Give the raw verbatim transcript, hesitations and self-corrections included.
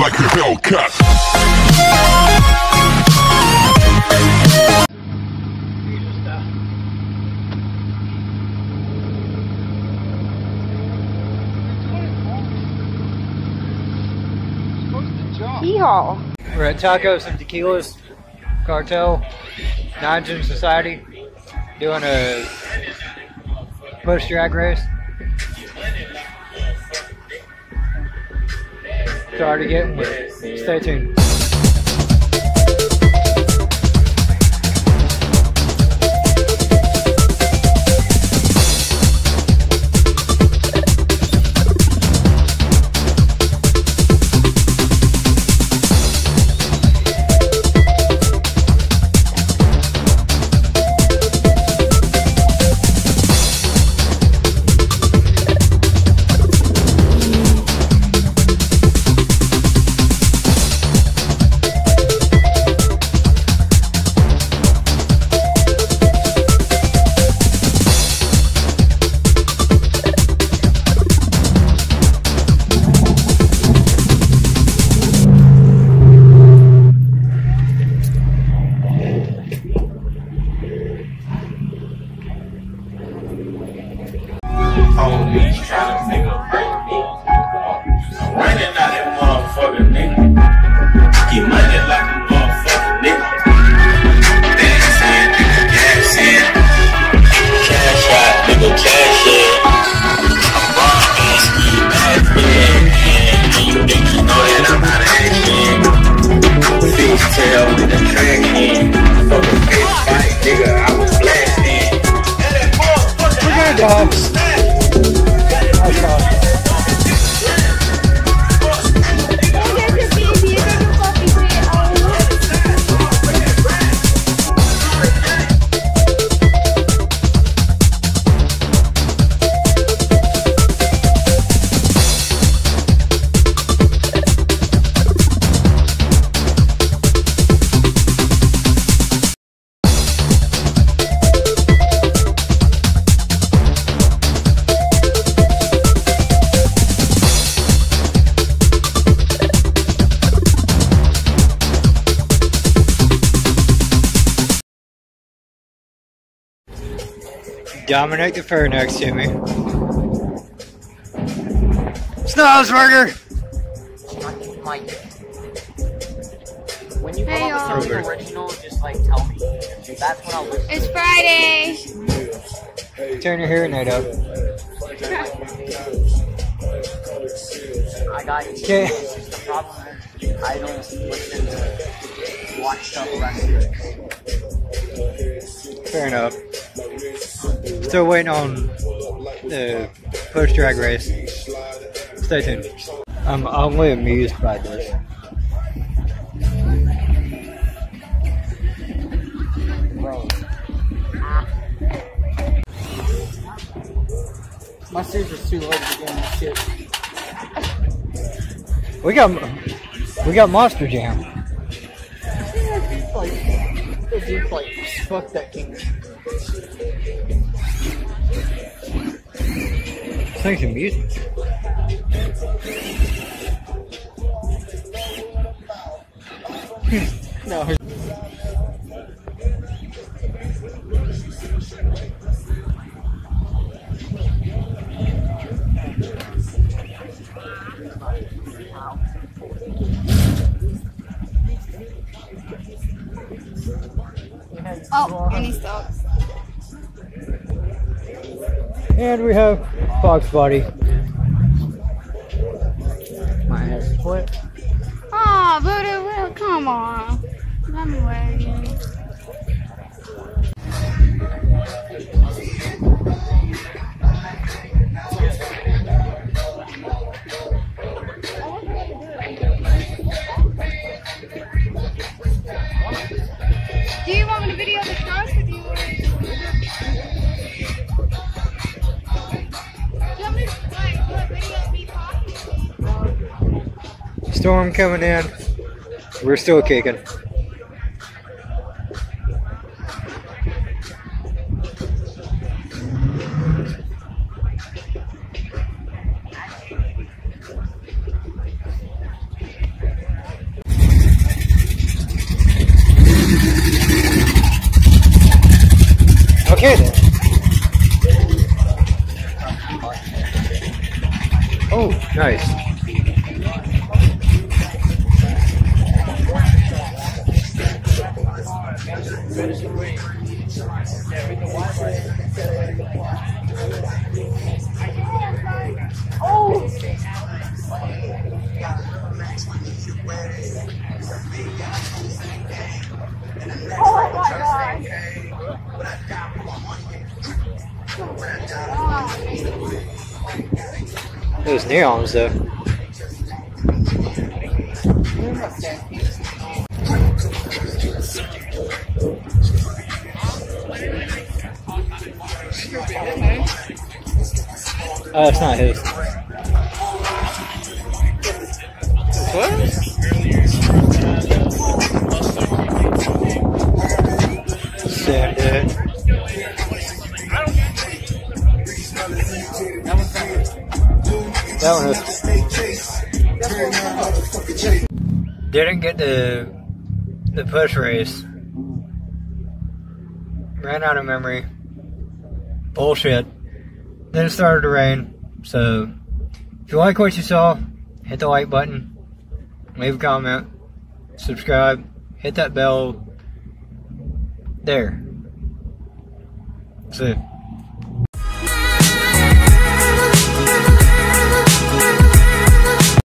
like a Hellcat. Yeehaw. We're at Tacos and Tequilas Cartel, Nineteen Society, doing a push drag race. Sorry to get with. Stay tuned. Dominic the fur next to me. Snozburger! When you Hey, come up with something original, just like tell me. That's when I'll listen. It's Friday. Turn your hearing aid up. I got you. Okay. The problem is I don't listen to watch stuff lessons. Fair enough. Still waiting on the push drag race. Stay tuned. I'm only amused by this. My sister's too low to be doing this shit. We got we got Monster Jam. Like, dude, like, fuck that king. Sing some music. No. Oh, and he stops. And we have Fox Body. My ass split. Aw, Buddha, well, come on. Let me wear you. Do you want me to video the stars with you? Do you want me to like, do a video of me talking? Storm coming in. We're still kicking. Oh my god. Those neurons though. Oh, it's not his. What? Soon, dude. That one was. Didn't get the the push race. Ran out of memory. Bullshit. Then it started to rain. So if you like what you saw, hit the like button, leave a comment, subscribe, hit that bell. There. See.